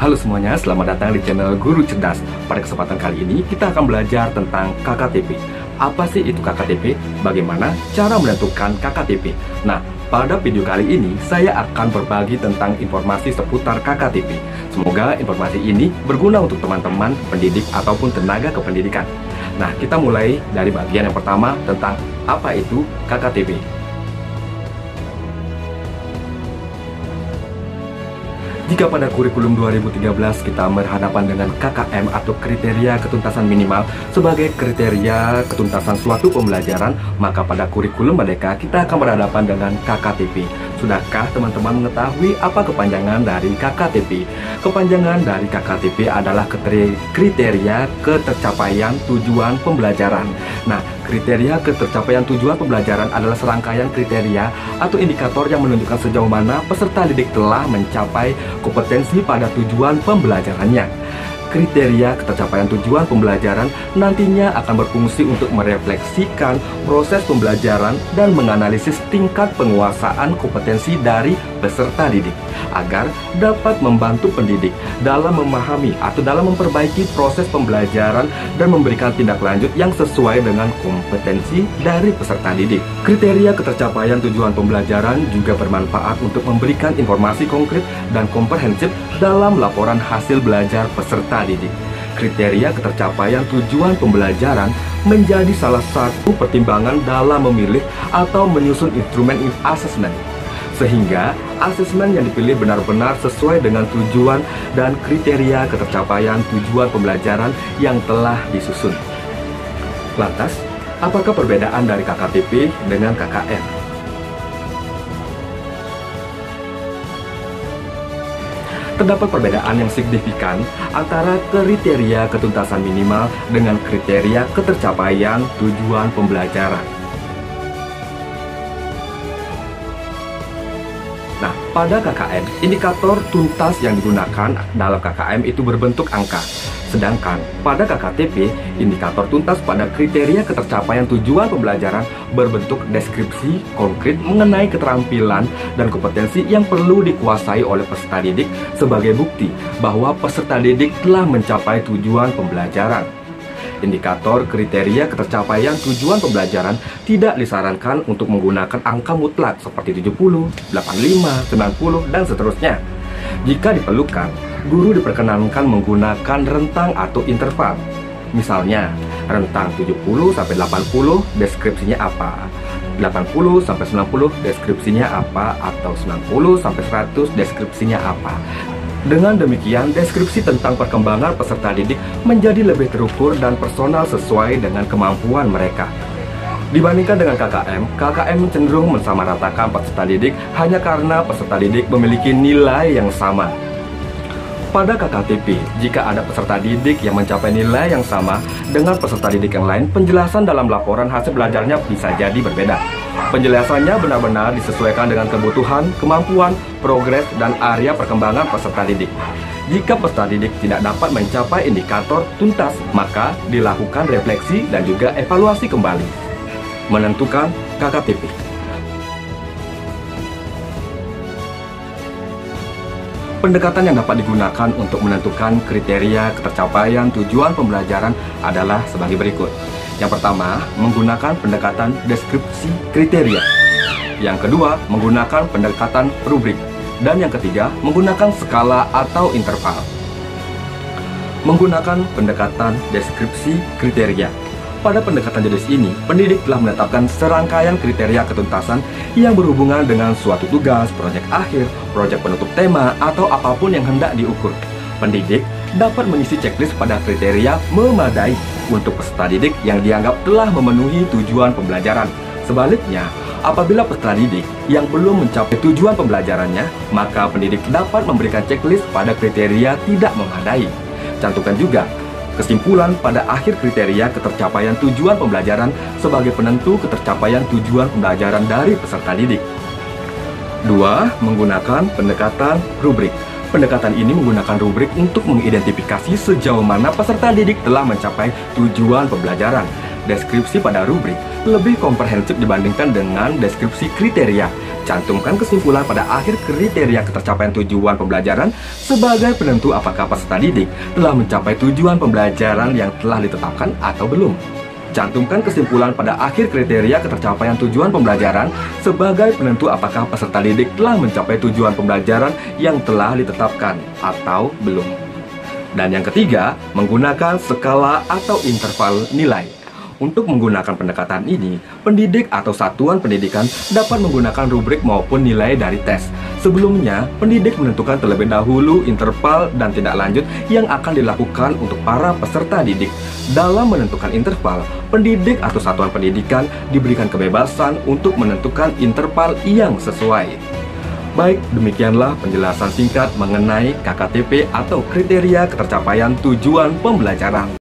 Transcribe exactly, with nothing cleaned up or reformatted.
Halo semuanya, selamat datang di channel Guru Cerdas. Pada kesempatan kali ini kita akan belajar tentang K K T P. Apa sih itu K K T P? Bagaimana cara menentukan K K T P? Nah, pada video kali ini saya akan berbagi tentang informasi seputar K K T P. Semoga informasi ini berguna untuk teman-teman pendidik ataupun tenaga kependidikan. Nah, kita mulai dari bagian yang pertama tentang apa itu K K T P. Jika pada kurikulum dua ribu tiga belas kita berhadapan dengan K K M atau kriteria ketuntasan minimal sebagai kriteria ketuntasan suatu pembelajaran, maka pada kurikulum Merdeka kita akan berhadapan dengan K K T P. Sudahkah teman-teman mengetahui apa kepanjangan dari K K T P? Kepanjangan dari K K T P adalah kriteria ketercapaian tujuan pembelajaran. Nah, kriteria ketercapaian tujuan pembelajaran adalah serangkaian kriteria atau indikator yang menunjukkan sejauh mana peserta didik telah mencapai kompetensi pada tujuan pembelajarannya. Kriteria ketercapaian tujuan pembelajaran nantinya akan berfungsi untuk merefleksikan proses pembelajaran dan menganalisis tingkat penguasaan kompetensi dari peserta didik agar dapat membantu pendidik dalam memahami atau dalam memperbaiki proses pembelajaran dan memberikan tindak lanjut yang sesuai dengan kompetensi dari peserta didik. Kriteria ketercapaian tujuan pembelajaran juga bermanfaat untuk memberikan informasi konkret dan komprehensif dalam laporan hasil belajar peserta didik. Kriteria ketercapaian tujuan pembelajaran menjadi salah satu pertimbangan dalam memilih atau menyusun instrumen assessment, sehingga asesmen yang dipilih benar-benar sesuai dengan tujuan dan kriteria ketercapaian tujuan pembelajaran yang telah disusun. Lantas, apakah perbedaan dari K K T P dengan K K M? Terdapat perbedaan yang signifikan antara kriteria ketuntasan minimal dengan kriteria ketercapaian tujuan pembelajaran. Nah, pada K K M, indikator tuntas yang digunakan dalam K K M itu berbentuk angka. Sedangkan pada K K T P, indikator tuntas pada kriteria ketercapaian tujuan pembelajaran berbentuk deskripsi konkret mengenai keterampilan dan kompetensi yang perlu dikuasai oleh peserta didik sebagai bukti bahwa peserta didik telah mencapai tujuan pembelajaran. Indikator kriteria ketercapaian tujuan pembelajaran tidak disarankan untuk menggunakan angka mutlak seperti tujuh puluh, delapan puluh lima, sembilan puluh, dan seterusnya. Jika diperlukan, guru diperkenankan menggunakan rentang atau interval. Misalnya, rentang tujuh puluh sampai delapan puluh deskripsinya apa, delapan puluh sampai sembilan puluh deskripsinya apa, atau sembilan puluh sampai seratus deskripsinya apa. Dengan demikian, deskripsi tentang perkembangan peserta didik menjadi lebih terukur dan personal sesuai dengan kemampuan mereka. Dibandingkan dengan K K M, K K M cenderung mensamaratakan peserta didik hanya karena peserta didik memiliki nilai yang sama. Pada K K T P, jika ada peserta didik yang mencapai nilai yang sama dengan peserta didik yang lain, penjelasan dalam laporan hasil belajarnya bisa jadi berbeda. Penjelasannya benar-benar disesuaikan dengan kebutuhan, kemampuan, progres, dan area perkembangan peserta didik. Jika peserta didik tidak dapat mencapai indikator tuntas, maka dilakukan refleksi dan juga evaluasi kembali. Menentukan K K T P. Pendekatan yang dapat digunakan untuk menentukan kriteria ketercapaian tujuan pembelajaran adalah sebagai berikut. Yang pertama, menggunakan pendekatan deskripsi kriteria. Yang kedua, menggunakan pendekatan rubrik. Dan yang ketiga, menggunakan skala atau interval. Menggunakan pendekatan deskripsi kriteria. Pada pendekatan jenis ini, pendidik telah menetapkan serangkaian kriteria ketuntasan yang berhubungan dengan suatu tugas, proyek akhir, proyek penutup tema, atau apapun yang hendak diukur. Pendidik dapat mengisi checklist pada kriteria memadai untuk peserta didik yang dianggap telah memenuhi tujuan pembelajaran. Sebaliknya, apabila peserta didik yang belum mencapai tujuan pembelajarannya, maka pendidik dapat memberikan checklist pada kriteria tidak memadai. Cantumkan juga kesimpulan pada akhir kriteria ketercapaian tujuan pembelajaran sebagai penentu ketercapaian tujuan pembelajaran dari peserta didik. Dua, menggunakan pendekatan rubrik. Pendekatan ini menggunakan rubrik untuk mengidentifikasi sejauh mana peserta didik telah mencapai tujuan pembelajaran. Deskripsi pada rubrik lebih komprehensif dibandingkan dengan deskripsi kriteria. Cantumkan kesimpulan pada akhir kriteria ketercapaian tujuan pembelajaran sebagai penentu apakah peserta didik telah mencapai tujuan pembelajaran yang telah ditetapkan atau belum. Cantumkan kesimpulan pada akhir kriteria ketercapaian tujuan pembelajaran sebagai penentu apakah peserta didik telah mencapai tujuan pembelajaran yang telah ditetapkan atau belum. Dan yang ketiga, menggunakan skala atau interval nilai. Untuk menggunakan pendekatan ini, pendidik atau satuan pendidikan dapat menggunakan rubrik maupun nilai dari tes. Sebelumnya, pendidik menentukan terlebih dahulu interval dan tindak lanjut yang akan dilakukan untuk para peserta didik. Dalam menentukan interval, pendidik atau satuan pendidikan diberikan kebebasan untuk menentukan interval yang sesuai. Baik, demikianlah penjelasan singkat mengenai K K T P atau kriteria ketercapaian tujuan pembelajaran.